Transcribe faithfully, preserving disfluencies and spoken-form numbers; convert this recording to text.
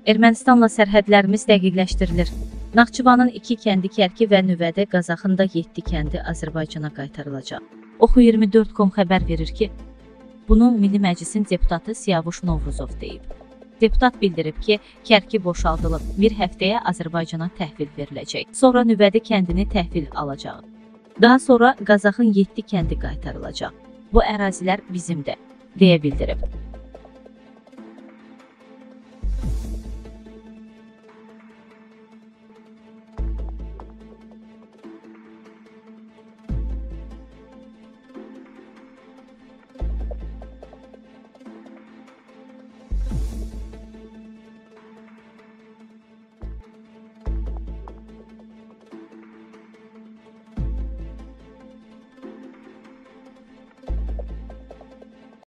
Ermənistanla sərhədlərimiz dəqiqləşdirilir. Naxçıvanın iki kəndi Kərki və Nüvədə, Qazaxın da yeddi kəndi Azərbaycana qaytarılacaq. Oxu iyirmi dörd nöqtə com xəbər verir ki, bunu Milli Məclisin deputatı Siyavuş Novruzov deyib. Deputat bildirib ki, Kərki boşaldılıb, bir həftəyə Azərbaycana təhvil veriləcək. Sonra Nüvədə kəndini təhvil alacaq. Daha sonra Qazaxın yeddi kəndi qaytarılacaq. Bu ərazilər bizimdir, deyə bildirib.